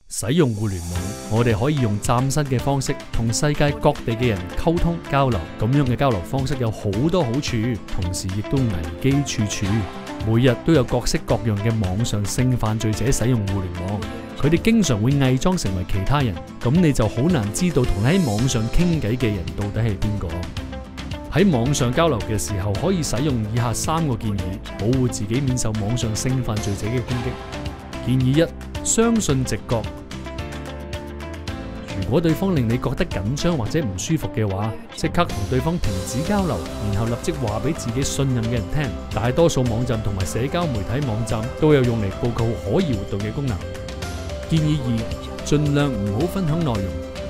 使用互聯網，我哋可以用嶄新嘅方式同世界各地嘅人溝通交流。咁樣嘅交流方式有好多好處，同時亦都危機處處。每日都有各式各樣嘅網上性犯罪者使用互聯網，佢哋經常會偽裝成為其他人，咁你就好難知道同你喺網上傾偈嘅人到底係邊個。喺網上交流嘅時候，可以使用以下3個建議，保護自己免受網上性犯罪者嘅攻擊。建議1：相信直覺。如果對方令你覺得緊張或者唔舒服嘅話，即刻同對方停止交流，然後立即話俾自己信任嘅人聽。大多數網站同埋社交媒體網站都有用嚟報告可疑活動嘅功能。建議2：盡量唔好分享內容。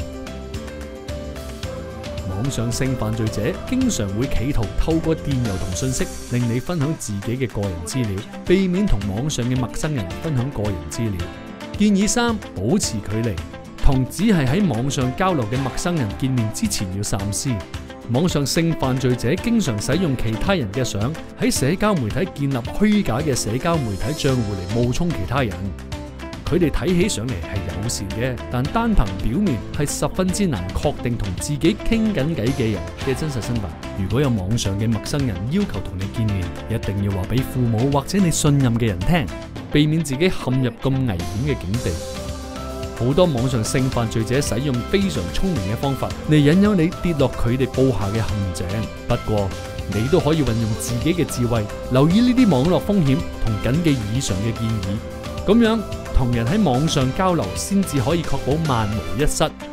網上性犯罪者經常會企圖透過電郵同信息令你分享自己嘅個人資料，避免同網上嘅陌生人分享個人資料。建議3：保持距離。同只係喺網上交流嘅陌生人見面之前要三思。網上性犯罪者經常使用其他人嘅相喺社交媒體建立虛假嘅社交媒體賬戶嚟冒充其他人。佢哋睇起上嚟係友善嘅，但單憑表面係十分之難確定同自己傾緊偈嘅人嘅真實身份。如果有網上嘅陌生人要求同你見面，一定要話俾父母或者你信任嘅人聽，避免自己陷入咁危險嘅境地。好多網上性犯罪者使用非常聰明嘅方法嚟引誘你跌落佢哋布下嘅陷阱。不過你都可以運用自己嘅智慧，留意呢啲網絡風險同謹記以上嘅建議，咁樣同人喺網上交流先至可以確保萬無一失。